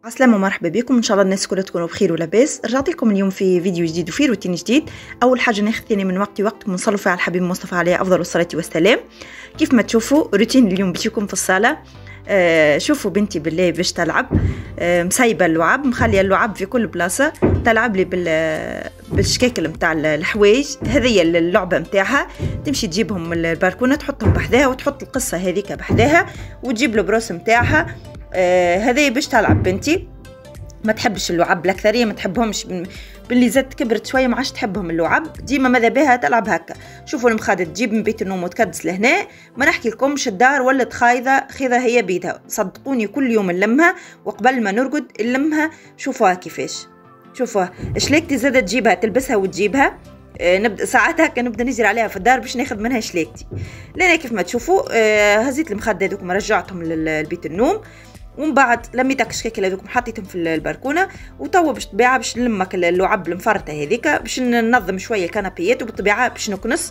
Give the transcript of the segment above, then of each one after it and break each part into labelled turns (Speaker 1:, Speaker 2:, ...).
Speaker 1: السلام ومرحبا بكم. ان شاء الله الناس كلها تكونوا بخير ولاباس. رجعت لكم اليوم في فيديو جديد وفي روتين جديد. اول حاجه ناخذ ثاني من وقتكم ونصلوا فيها على الحبيب المصطفى عليه افضل الصلاه والسلام. كيف ما تشوفوا روتين اليوم باش يكون في الصاله. شوفوا بنتي بالله باش تلعب، مسايبه اللعب، مخليه اللعب في كل بلاصه، تلعب لي بالشكاكل نتاع الحوايج. هذه اللعبه نتاعها، تمشي تجيبهم من البلكونه تحطهم بحذاها وتحط القصه هذيك بحذاها وتجيب البروس نتاعها. هذه باش تلعب بنتي. ما تحبش اللعب، الاكثريه ما تحبهمش، باللي زاد كبرت شويه ما عادش تحبهم اللعب، ديما ماذا بها تلعب هكا. شوفوا المخاده تجيب من بيت النوم وتكدس لهنا، ما نحكي لكمش الدار ولات خايضه هي بيدها. صدقوني كل يوم نلمها وقبل ما نرقد نلمها. شوفوها كيفاش، شوفوها شليكتي زادت تجيبها تلبسها وتجيبها. نبدا ساعات هكا نبدا نجري عليها في الدار باش ناخذ منها شليكتي. لأنا كيف ما تشوفوا هزيت المخده هذوك رجعتهم لبيت النوم، ومن بعد لميتك الشكاكل هذوك حطيتهم في البلكونه. وتوا باش طبيعه باش نلمك اللعب المفرطه هذيك باش ننظم شويه الكنابيات، وبالطبيعه باش نكنس.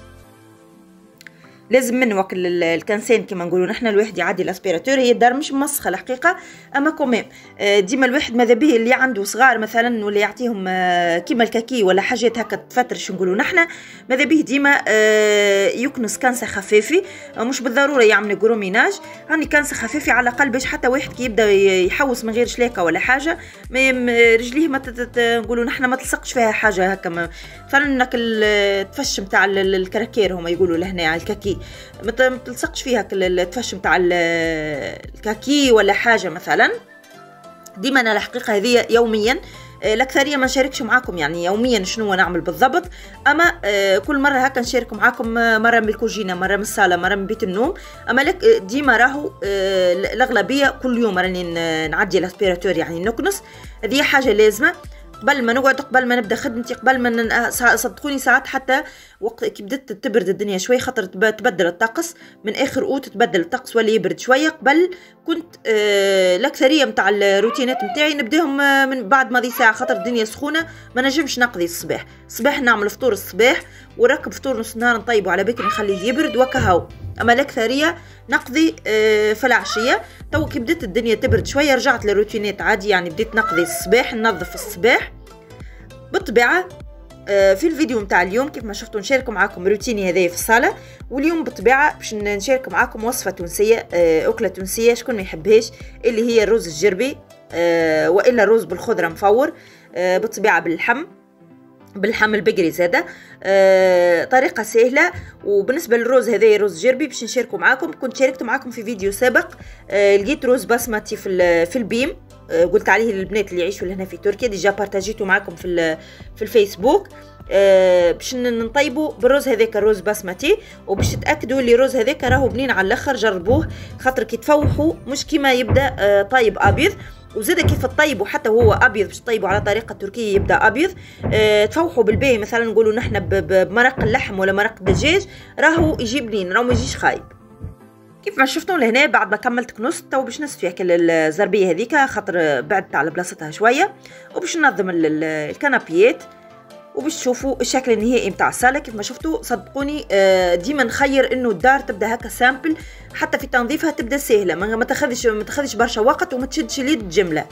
Speaker 1: لازم من وقت الكنسان كما نقولوا نحن الواحد يعدي الاسبيراتور. هي الدار مش مسخه الحقيقه، اما كوميم ديما الواحد ماذا به اللي عنده صغار مثلا ولا يعطيهم كيما الكاكي ولا حاجات هكا تفترش نقولوا نحن، ماذا به ديما يكنس كنسه خفيفه، مش بالضروره يعمل جروميناج، يعني كنسه خفيفه على الاقل باش حتى واحد كي يبدا يحوس من غير شلاكه ولا حاجه رجليه ما نقولوا نحن ما تلصقش فيها حاجه هكا. مثلا انك التفش نتاع الكراكير هما يقولوا لهنا على الكاكي ما تلصقش فيها التفش نتاع الكاكي ولا حاجه مثلا. ديما انا الحقيقه هذه يوميا، الاكثريه ما نشاركش معاكم يعني يوميا شنو نعمل بالضبط، اما كل مره هكا نشارك معاكم، مره من الكوجينه، مره من الصاله، مره من بيت النوم. اما لك ديما راهو الاغلبيه كل يوم راني نعدي الاسبيراتور يعني نكنس. هذه حاجه لازمه قبل ما نقعد، قبل ما نبدا خدمتي، قبل ما صدقوني ساعات حتى وقت كي بدات تبرد الدنيا شوي، خاطر تبدل الطقس من اخر اوت، تبدل الطقس ولا يبرد شويه. قبل كنت الاكثريه نتاع الروتينات نتاعي نبداهم من بعد ماضي ساعه، خاطر الدنيا سخونه ما نجمش نقضي الصباح نعمل فطور الصباح ونركب فطور نص نهار نطيبه على بكري نخليه يبرد وكهو. اما الاكثريه نقضي في العشيه. تو كي بدات الدنيا تبرد شويه رجعت للروتينات عادي، يعني بديت نقضي الصباح، ننظف الصباح بالطبيعه. في الفيديو نتاع اليوم كيف ما شفتوا نشارك معاكم روتيني هذايا في الصاله، واليوم بالطبيعه باش نشارك معاكم وصفه تونسيه، اكله تونسيه شكون ما يحبهاش، اللي هي الرز الجربي والا الرز بالخضره مفور، بالطبيعه باللحم البقري زاده. طريقه سهله. وبالنسبه للرز هذايا رز جربي باش نشاركه معاكم. كنت شاركت معاكم في فيديو سابق، لقيت رز بسمتي في البيم، قلت عليه للبنات اللي يعيشوا لهنا في تركيا، ديجا بارتاجيته معاكم في الفيسبوك. باش نطيبوا بالرز هذاك الرز بسمتي، وباش تتاكدوا اللي الرز هذاك راهو بنين على الاخر. جربوه خاطر كي تفوحوا مش كيما يبدا طايب ابيض، وزاده كيف تطيبوا حتى وهو ابيض باش تطيبوا على طريقه تركيه يبدا ابيض. تفوحوا بالباهي مثلا نقولوا نحن بمرق اللحم ولا مرق الدجاج، راهو يجي بنين، راهو ما يجيش خايب. كيف ما شفتوا لهنا بعد ما كملت كنص، تو باش نصفي هكا الزربيه هذيك خاطر بعدت على بلاصتها شويه، وباش ننظم الكنابيات، وباش تشوفوا الشكل النهائي نتاع الصاله. كيف ما شفتوا صدقوني ديما نخير انه الدار تبدا هكا سامبل، حتى في تنظيفها تبدا سهله، ما تاخذش برشا وقت وما تشدش اليد جمله.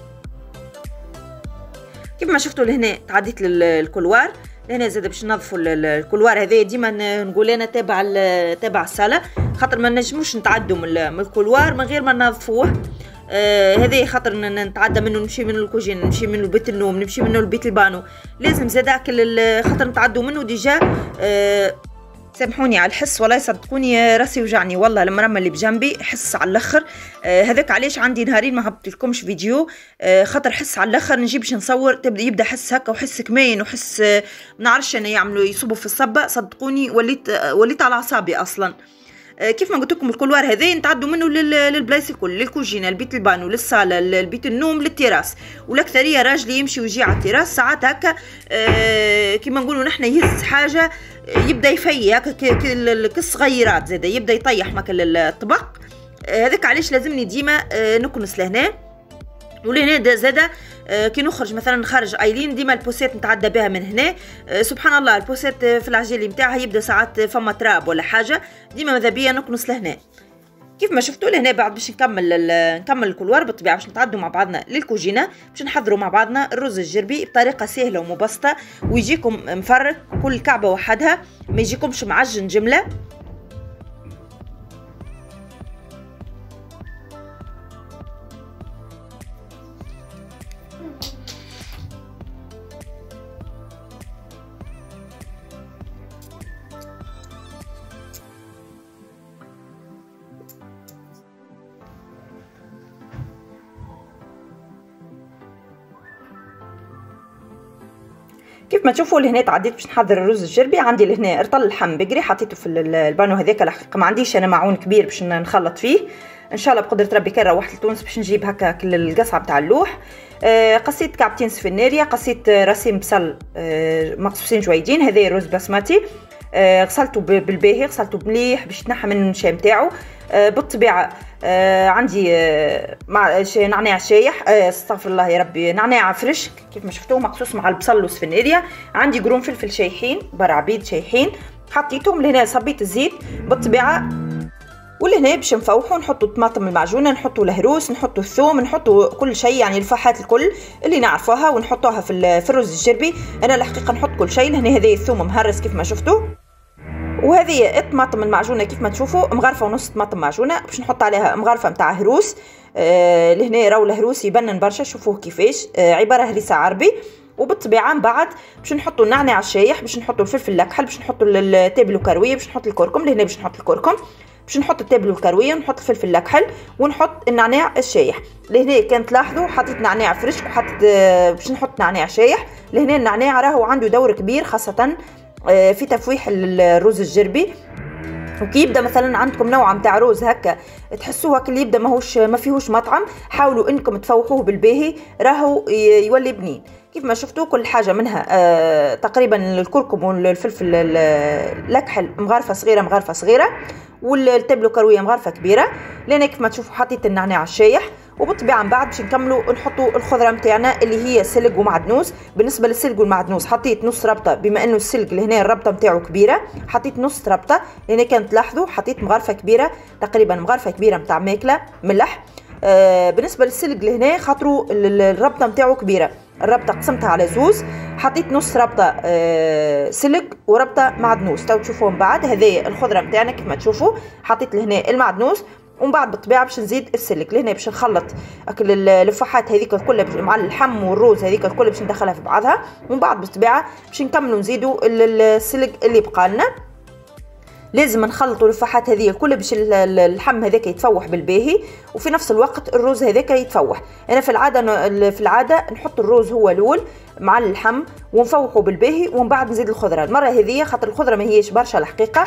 Speaker 1: كيف ما شفتوا لهنا تعديت للكولوار. لهنا زاد باش ننظفوا الكولوار هذايا، ديما نقول انا تابع الصاله، خاطر ما نجموش نتعدوا من الكولوار من غير ما ننظفوه. هذا خاطر نتعدى منه، نمشي منه الكوجين، نمشي منه لبيت النوم، نمشي منه لبيت البانو، لازم زاداك خاطر نتعدوا منه ديجا. سامحوني على الحس والله، صدقوني راسي وجعني والله لما رمى اللي بجنبي حس على الاخر. هذاك علاش عندي نهارين ما هبطت لكمش فيديو، خاطر حس على الاخر نجي باش نصور يبدا حس هكا وحس كمين وحس ما نعرفش انا يعملوا يصبوا في الصبه. صدقوني وليت على اعصابي اصلا. كيف ما قلت لكم الكولوار هذا نتعدوا منه للبلايص الكل، للكوجينه، لبيت البانو، للصاله، لبيت النوم، للتراس. والاكثريه راجلي يمشي ويجي على التراس ساعات هكا كيما نقولوا نحن يهز حاجه يبدا يفي هكا كالصغيرات، زاده يبدا يطيح ماك الطبق. هذاك علاش لازمني ديما نكنس لهنا. ولهنا زاده كي نخرج مثلا خارج ايلين ديما البوسات نتعدى بها من هنا. سبحان الله البوسات في العجالي نتاعها يبدا ساعات فما تراب ولا حاجه، ديما ماذا بيا نكنس لهنا. كيف ما شفتوا لهنا بعد باش نكمل الكولوار بالطبيعه باش نتعدوا مع بعضنا للكوجينه باش نحضروا مع بعضنا الرز الجربي بطريقه سهله ومبسطه ويجيكم مفرك كل كعبه وحدها ما يجيكمش معجن جمله. كيف ما تشوفوا لهنا تعديت باش نحضر الرز الجربي. عندي لهنا رطل اللحم بقري حطيته في البانو هذاك، الحقيقه ما عنديش انا معون كبير باش نخلط فيه، ان شاء الله بقدره ربي كان روحت لتونس باش نجيب هكا القصعه تاع اللوح. قصيت كعبتين سفناريه، قصيت راسين بصل مقصوصين جويدين، هذا رز بسمتي غسلته بالباهي، غسلته مليح باش يتنحى من النشا نتاعو. بالطبيعه عندي نعناع شايح، استغفر الله يا ربي، نعناع فريش كيف ما شفتوه مقصوص مع البصل والسفناريه. عندي قرون فلفل شايحين برعبيد شايحين حطيتهم لهنا. صبيت الزيت بالطبيعه، ولهنا باش نفوحوا نحطوا الطماطم المعجونه، نحطوا الهروس، نحطوا الثوم، نحطوا كل شيء يعني الفاحات الكل اللي نعرفوها ونحطوها في الرز الجربي. انا الحقيقه نحط كل شيء. لهنا هذا الثوم مهرس كيف ما شفتوا، وهذه الطماطم المعجونه كيف ما تشوفوا مغرفه ونص طماطم معجونه باش نحط عليها مغرفه نتاع هروس. لهنا راهو الهروس يبنن برشا، شوفوه كيفاش عباره هريسه عربي. وبالطبيعه من بعد باش نحطوا النعناع الشايح، باش نحطوا الفلفل الاكحل، باش نحطوا التابل وكرويه، باش نحط الكركم. لهنا باش نحط الكركم، باش نحط التابل والكرويه، ونحط الفلفل الاكحل، ونحط النعناع الشايح. لهنا كان تلاحظوا حطيت نعناع فريش وحطيت باش نحط نعناع شايح. لهنا النعناع راهو عنده دور كبير خاصه في تفويح الرز الجربي. وكي يبدا مثلا عندكم نوع نتاع روز هكا تحسوه هكا اللي يبدا ما فيهوش مطعم، حاولوا انكم تفوحوه بالباهي راهو يولي بنين. كيف ما شفتوا كل حاجه منها تقريبا الكركم والفلفل الاكحل مغرفه صغيره مغرفه صغيره، والتبلو كرويه مغرفه كبيره. لان كيف ما تشوفوا حطيت النعناع الشايح. وبالطبيعه من بعد باش نكملوا نحطوا الخضره نتاعنا اللي هي سلق ومعدنوس. بالنسبه للسلق والمعدنوس حطيت نص ربطه، بما انه السلق لهنا الربطه نتاعو كبيره حطيت نص ربطه. لهنا كانت تلاحظوا حطيت مغرفه كبيره تقريبا مغرفه كبيره نتاع ماكله ملح. بالنسبه للسلق لهنا خاطروا الربطه نتاعو كبيره، الربطه قسمتها على زوز، حطيت نص ربطه سلق وربطه معدنوس. تو تشوفوا من بعد هذه الخضره نتاعنا كيف ما تشوفوا حطيت لهنا المعدنوس. ومن بعد بالطبيعه باش نزيد السلق. لهنا باش نخلط اللفاحات هذيك كلها مع اللحم والروز هذيك كلها باش ندخلها في بعضها. ومن بعد بالطبيعه باش نكملوا نزيدوا السلق اللي بقى لنا. لازم نخلطوا اللفاحات هذه كلها باش اللحم هذاك يتفوح بالباهي، وفي نفس الوقت الروز هذاك يتفوح. انا في العاده نحط الروز هو الاول مع اللحم ونفوحه بالباهي، ومن بعد نزيد الخضره. المره هذه خاطر الخضره ما هيش برشا الحقيقه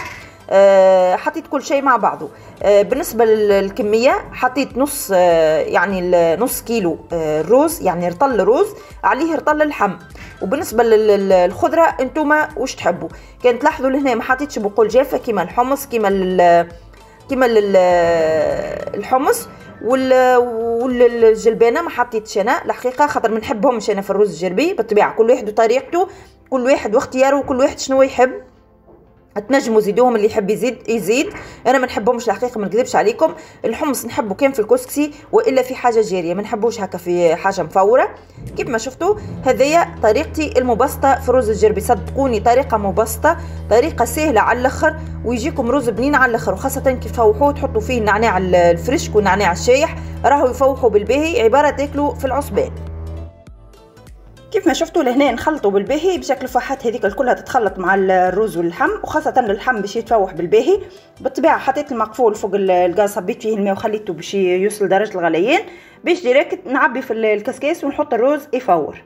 Speaker 1: حطيت كل شيء مع بعضه. بالنسبه للكميه حطيت نص يعني نص كيلو روز، يعني رطل روز عليه رطل اللحم. وبالنسبه للخضره انتوما واش تحبوا. كان تلاحظوا لهنا ما حطيتش بقول جافه كيما الحمص كيما الحمص والجلبانه ما حطيتش انا الحقيقه، خاطر ما نحبهمش انا في الرز الجربي. بالطبيعه كل واحد وطريقته، كل واحد واختياره، وكل واحد شنو يحب. تنجموا زيدوهم اللي يحب يزيد. انا ما نحبهمش الحقيقه، ما نكذبش عليكم. الحمص نحبه كان في الكسكسي والا في حاجه جاريه، ما نحبوش هكا في حاجه مفوره. كيف ما شفتوا هذيا طريقتي المبسطه في الرز الجربي. صدقوني طريقه مبسطه، طريقه سهله على الاخر، ويجيكم رز بنين على الاخر. وخاصه كيف تفوحوه تحطوا فيه النعناع الفريش والنعناع الشايح راهو يفوحوا بالباهي، عباره تاكلوا في العصبان. كيف ما شفتوا لهنا نخلطوا بالباهي باش اللفاحات هذيك كلها تتخلط مع الروز واللحم، وخاصه اللحم باش يتفوح بالباهي. بالطبيعه حطيت المقفول فوق الغاز، صبيت فيه الماء وخليته باش يوصل درجه الغليان، باش ديريكت نعبي في الكسكاس ونحط الروز يفور.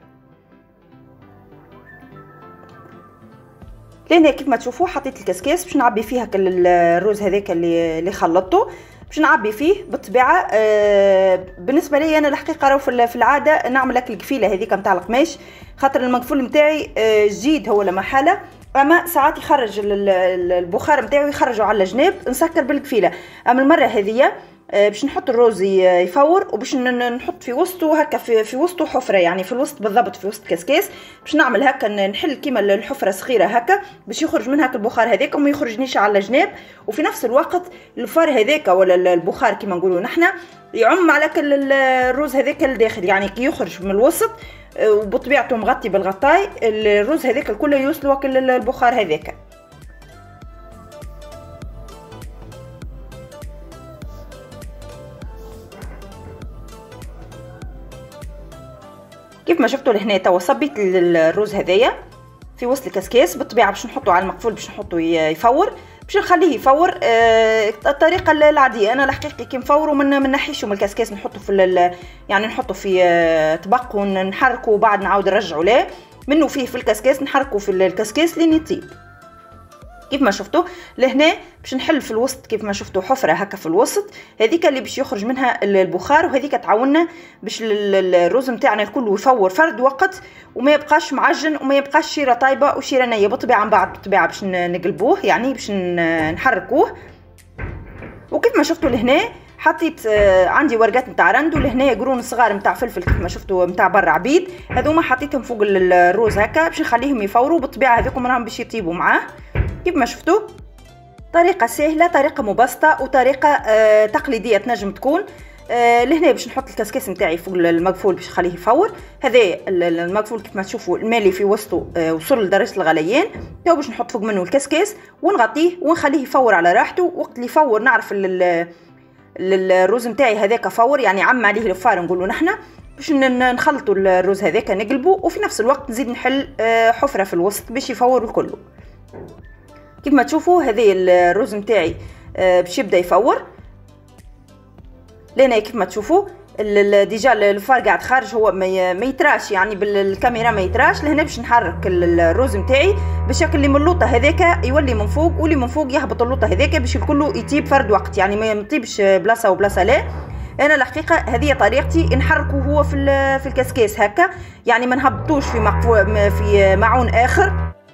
Speaker 1: لهنا كيف ما تشوفوا حطيت الكسكاس باش نعبي فيها الروز هذاك اللي خلطته، باش نعبي فيه. بالطبيعه بالنسبه لي انا الحقيقه راهو في العاده نعمل هكا القفيله هذيك نتاع القماش، خاطر المقفول نتاعي جيد هو لا محاله، اما ساعات يخرج البخار نتاعو يخرجوا على الجناب، نسكر بالقفيله. اما المره هذه باش نحط الروز يفور، وباش نحط في وسطه هكا في وسطه حفره، يعني في الوسط بالضبط في وسط كاسكاس، باش نعمل هكا نحل كيما الحفره صغيره هكا باش يخرج منها البخار هذاك وما يخرجنيش على الجناب. وفي نفس الوقت الفار هذاك ولا البخار كيما نقولوا نحنا يعم على كل الروز هذاك الداخل، يعني كي يخرج من الوسط وبطبيعته مغطي بالغطاي الروز هذاك الكل يوصلوا كل البخار هذاك. كيف ما شفتوا لهنا توا صبيت الروز هذايا في وسط الكاسكاس. بالطبيعه باش نحطه على المقفول باش نحطه يفور، باش نخليه يفور الطريقه العاديه. انا الحقيقه كي نفورو من نحيشو من الكاسكاس نحطه في يعني نحطه في طبق ونحركه وبعد نعاود نرجعه له منه فيه في الكاسكاس، نحركه في الكاسكاس لين يطيب. كيف ما شفتوا لهنا باش نحل في الوسط كيف ما شفتوا حفره هكا في الوسط، هذيك اللي باش يخرج منها البخار، وهذيك تعاوننا باش الرز نتاعنا الكل يفور فرد وقت وما يبقاش معجن وما يبقاش شيره طايبه وشيره نيه. بالطبيعه من بعد بالطبيعه باش نقلبوه يعني باش نحركوه. وكيف ما شفتوا لهنا حطيت عندي ورقات نتاع رند، ولهنا قرون صغار نتاع فلفل كيف ما شفتوا نتاع برا عبيد، هذوما حطيتهم فوق الروز هكا باش نخليهم يفوروا. بالطبيعه هذوكم راهم باش يطيبوا معاه. كيف ما شفتوا طريقه سهله، طريقه مبسطه، وطريقه تقليديه تنجم تكون. لهنا باش نحط الكاسكاس نتاعي فوق المقفول باش نخليه يفور. هذا المقفول كيف ما تشوفوا المالي في وسطه وصل لدرجه الغليان. تو باش نحط فوق منه الكاسكاس ونغطيه ونخليه يفور على راحته. وقت اللي يفور نعرف الروز نتاعي هذاك فور، يعني عم عليه الفار نقولوا نحنا، باش نخلطوا الروز هذاك نقلبه، وفي نفس الوقت نزيد نحل حفره في الوسط باش يفور الكل. كيف ما تشوفوا هذه الروز نتاعي باش يبدا يفور. لهنا كيف ما تشوفوا ديجا الفار قاعد خارج، هو ما يتراش يعني بالكاميرا ما يتراش. لهنا باش نحرك الروز نتاعي بالشكل اللي من اللوطه هذاك يولي من فوق، واللي من فوق يهبط اللوطه هذاك باش الكل يطيب فرد وقت، يعني ما يطيبش بلاصه وبلاصه. لا انا الحقيقه هذه طريقتي، نحركه هو في الكاسكاس هكا، يعني ما نهبطوش في معون اخر.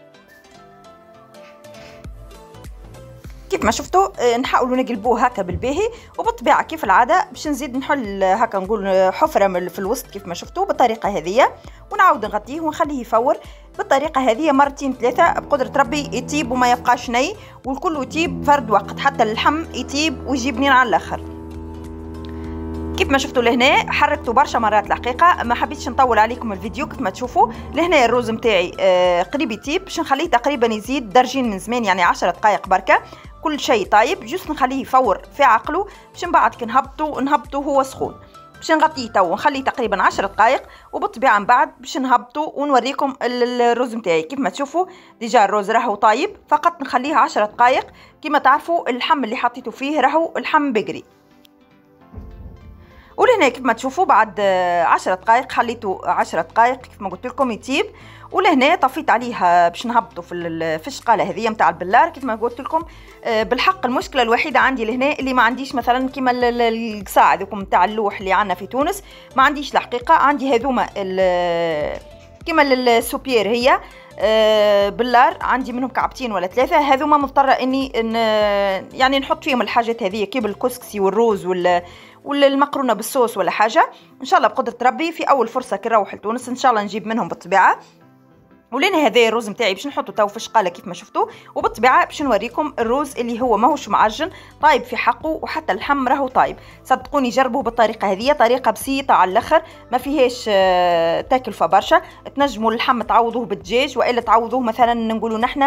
Speaker 1: كيف ما شفتوا نحاولوا نقلبوه هكا بالباهي، وبالطبيعه كيف العاده باش نزيد نحل هكا نقول حفره في الوسط كيف ما شفتوا بالطريقه هذه، ونعاود نغطيه ونخليه يفور بالطريقه هذه مرتين ثلاثه بقدره ربي يطيب وما يبقاش ني، والكل يطيب فرد وقت، حتى اللحم يطيب ويجيب بنين على الاخر. كيف ما شفتوا لهنا حركته برشا مرات الحقيقه، ما حبيتش نطول عليكم الفيديو. كيف ما تشوفوا لهنا الروز نتاعي قريب يطيب، باش نخليه تقريبا يزيد درجين من زمان، يعني 10 دقائق بركه كل شيء طايب، جوست نخليه يفور في عقله باش من بعد كي نهبطو هو سخون، باش نغطيه تو ونخليه تقريبا 10 دقائق، وبالطبيعه من بعد باش نهبطو ونوريكم الروز نتاعي. كيف ما تشوفوا ديجا الروز راهو طايب، فقط نخليه 10 دقائق. كيما تعرفوا اللحم اللي حطيته فيه راهو اللحم بقري. ولهنا كيف ما تشوفوا بعد 10 دقائق خليته 10 دقائق كيف ما قلت لكم يطيب. ولهنا طفيت عليه باش نهبطوا في الشقاله هذه نتاع البلار. كيف ما قلت لكم بالحق المشكله الوحيده عندي لهنا اللي ما عنديش مثلا كيما القصاع هذوكم نتاع اللوح اللي عندنا في تونس، ما عنديش الحقيقه. عندي هذوما كيما السوبير هي بلار، عندي منهم كعبتين ولا ثلاثه، هذوما مضطره اني يعني نحط فيهم الحاجات هذه كيما الكسكسي والروز ولا المقرونه بالصوص ولا حاجه. ان شاء الله بقدره ربي في اول فرصه كي نروح لتونس ان شاء الله نجيب منهم بالطبيعه. ولين هذا الروز نتاعي باش نحطه تو في الشقاله كيف ما شفتوا، وبالطبيعه باش نوريكم الروز اللي هو ماهوش معجن طايب في حقه، وحتى اللحم راهو طايب. صدقوني جربوه بالطريقه هذه، طريقه بسيطه على الاخر ما فيهاش تاكلفه برشا. تنجموا اللحم تعوضوه بالدجاج، والا تعوضوه مثلا نقولوا نحنا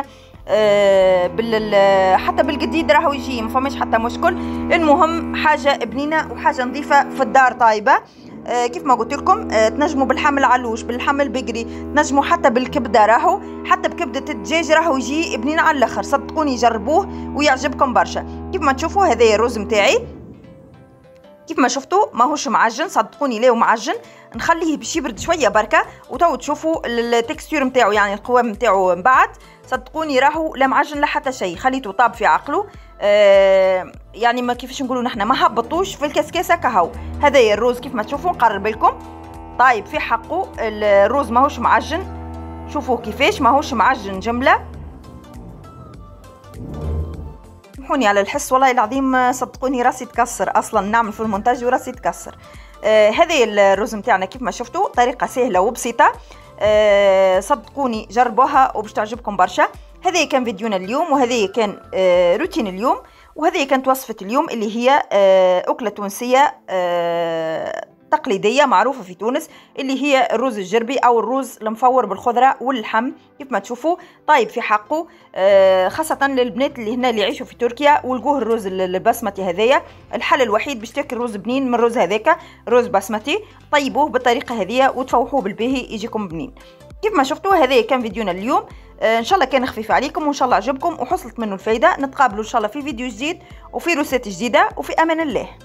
Speaker 1: حتى بالجديد راهو يجي، ما فماش حتى مشكل. المهم حاجه بنينه وحاجه نظيفه في الدار طايبه. كيف ما قلت لكم تنجموا باللحم العلوش، باللحم البقري، تنجموا حتى بالكبده، راهو حتى بكبده الدجاج راهو يجي بنين على الاخر. صدقوني جربوه ويعجبكم برشا. كيف ما تشوفوا هذا الرز نتاعي كيف ما شفتوا ماهوش معجن، صدقوني ليه معجن. نخليه باش يبرد شويه بركه وتو تشوفوا التكستير نتاعو، يعني القوام نتاعو من بعد. صدقوني راهو لا معجن لا حتى شيء، خليته طاب في عقله. يعني ما كيفاش نقولوا نحنا ما هبطوش في الكسكاسه كهو. هذا الروز كيف ما تشوفوا نقرب لكم طيب في حقه. الروز ماهوش معجن، شوفوا كيفاش ماهوش معجن جمله. سامحوني على الحس والله العظيم، صدقوني راسي تكسر اصلا نعمل في المونتاج وراسي تكسر. هذه الرز نتاعنا كيف ما شفتوا، طريقه سهله وبسيطه. صدقوني جربوها وباش تعجبكم برشا. هذه كان فيديونا اليوم، وهذه كان روتين اليوم، وهذه كانت وصفه اليوم اللي هي اكله تونسيه تقليديه معروفه في تونس، اللي هي الرز الجربي او الرز المفور بالخضره واللحم كيف ما تشوفوا. طيب في حقه خاصه للبنات اللي هنا اللي يعيشوا في تركيا ولقوه الرز البسمتي هذايا، الحل الوحيد باش تاكل رز بنين من الرز هذاك، رز بسمتي. طيبوه بالطريقه هذيا وتفوحوه بالباهي يجيكم بنين كيف ما شفتوا. هذا كان فيديونا اليوم، ان شاء الله كان خفيف عليكم وان شاء الله عجبكم وحصلت منه الفايده. نتقابلوا ان شاء الله في فيديو جديد وفي روسات جديده، وفي امان الله.